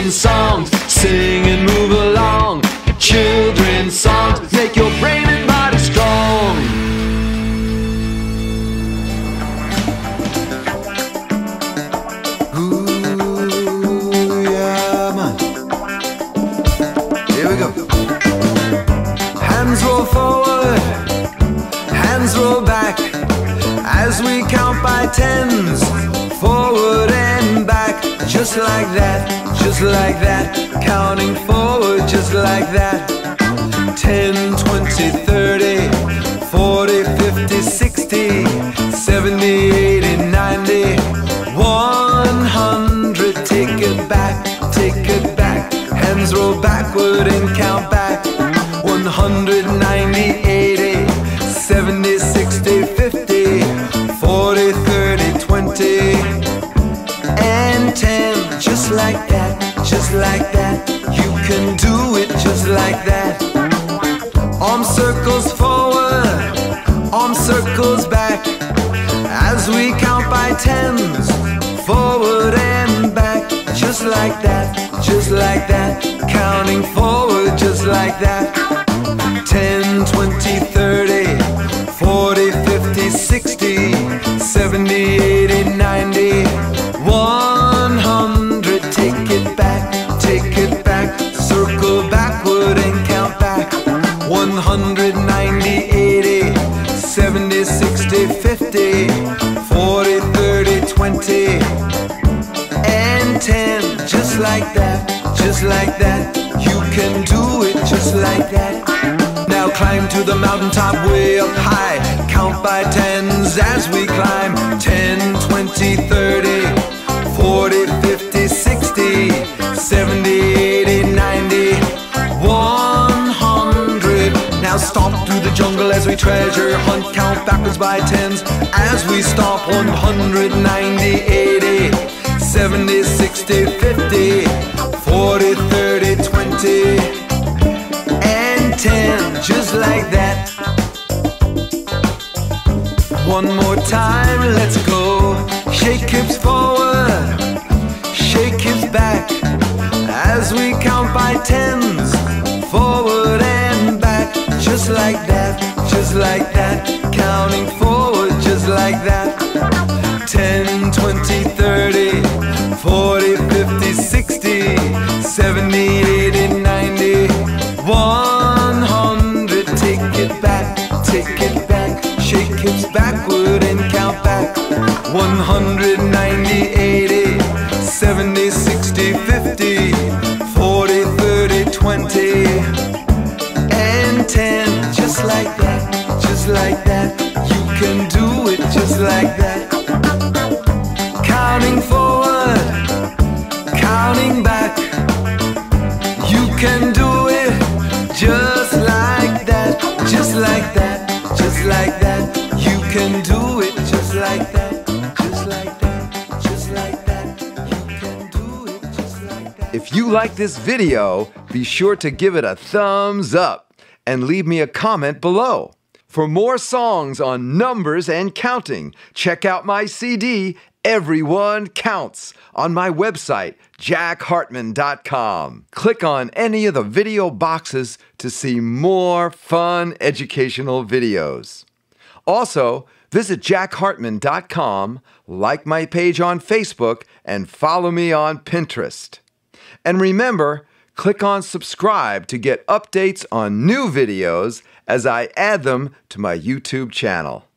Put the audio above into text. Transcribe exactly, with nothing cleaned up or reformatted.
children's songs. Sing and move along. Children's songs make your brain and body strong. Ooh, yeah, man. Here we go. Hands roll forward, hands roll back, as we count by tens, forward and back. Just like that, just like that, counting forward just like that. Ten, twenty, thirty, forty, fifty, sixty, seventy, eighty, ninety, one hundred. Take it back, take it back, hands roll backward and count back. One hundred, ninety, eighty, seventy, sixty, fifty, forty, thirty, twenty, and ten. Just like that, just like that, you can do it just like that. Arm circles forward, arm circles back, as we count by tens, forward and back. Just like that, just like that, counting forward just like that. Ten, twenty, thirty, forty, fifty, sixty, seventy, eighty, ninety, one hundred. Take it back, take it back, circle backward and count back. One hundred, ninety, eighty, seventy, sixty, fifty, forty, thirty, twenty, and ten. Just like that, just like that, you can do it just like that. Now climb to the mountaintop way up high, count by tens as we climb. Ten, twenty, thirty, forty, fifty, sixty, seventy, eighty, ninety, one hundred. Now stomp through the jungle as we treasure hunt, count backwards by tens as we stomp. One hundred, ninety, eighty, seventy, sixty, fifty, forty, thirty, twenty, and ten. Just like that. One more time, let's go. Shake hips forward, shake hips back, as we count by tens, forward and back. Just like that, just like that, counting forward just like that. Ten, twenty, thirty, forty, fifty, sixty, seventy, eighty, ninety, one hundred. Take it back, take it back, shake hips backward and count back. One hundred, ninety, eighty, seventy, sixty, fifty, forty, thirty, twenty, and ten. Just like that, just like that, you can do it just like that. Counting forward, counting back, you can do it just like that, just like that, just like that, you can do it just like that, just like that, just like that, you can do it just like that. If you like this video, be sure to give it a thumbs up and leave me a comment below. For more songs on numbers and counting, check out my C D, Everyone Counts, on my website, jack hartmann dot com. Click on any of the video boxes to see more fun educational videos. Also, visit jack hartmann dot com, like my page on Facebook, and follow me on Pinterest. And remember, click on subscribe to get updates on new videos as I add them to my YouTube channel.